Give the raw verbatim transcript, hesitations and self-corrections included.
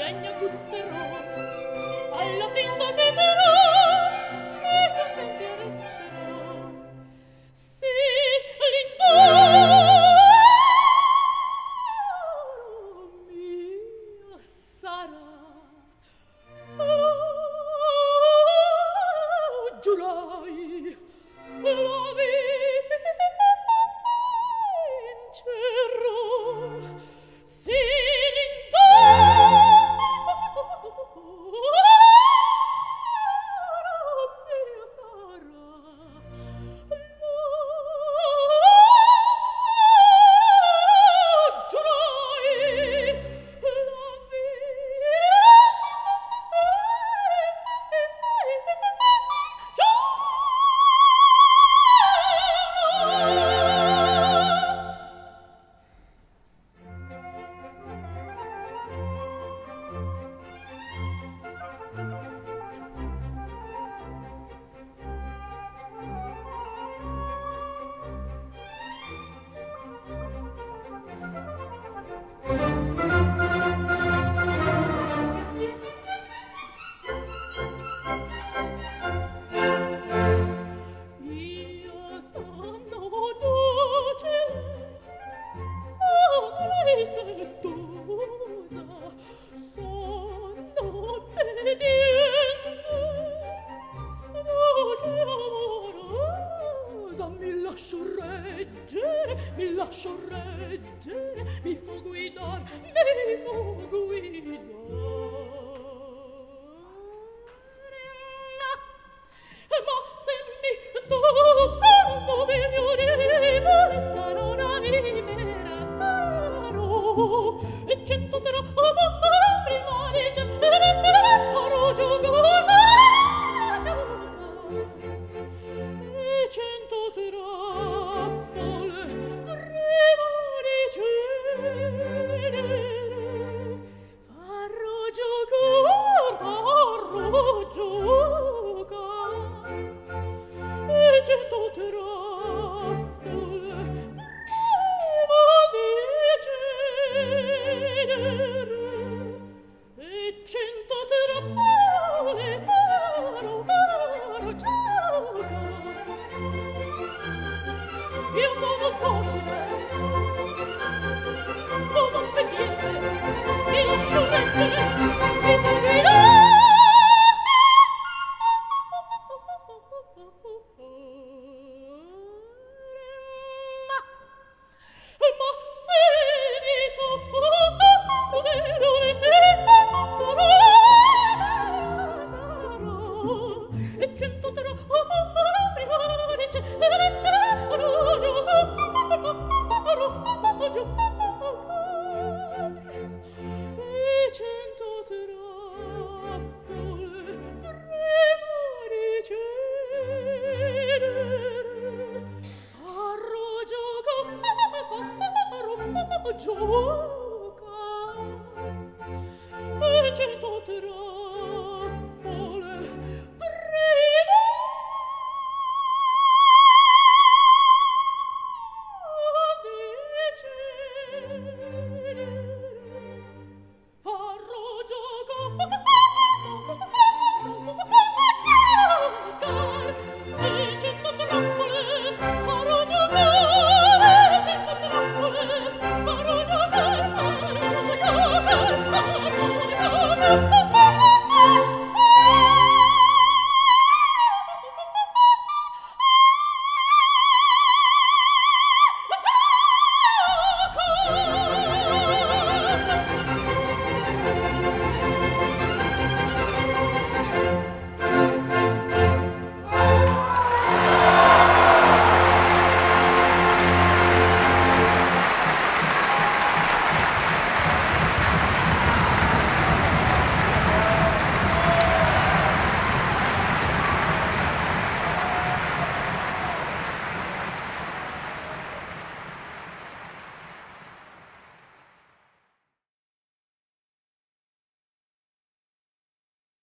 ingegno cuzzerò, alla fin sapiterò, e contenti resterò. Sì, l'indoro mio sarà, oh, giurai, la vincerò. Sì, mi lascio reggere, mi fo guidar, mi fo guidare. Ma se mi toccano il mio debole, sarò una vivera, sarò, e cento troppo prima di giocare, farò giocare, giocare, e cento trappole prima di cedere, farò giocare, farò giocare, e cento trappole prima di cedere, e cento trappole farò, farò giocare. Io sono docile, sono obbediente, mi lascio reggere, mi fo guidare. Ma, ma se mi toccano le sarò, e cento troppo prima di cedere, farò giocare, farò giocare, e cento trappole prima di cedere, farò giocare, farò giocare, e cento trappole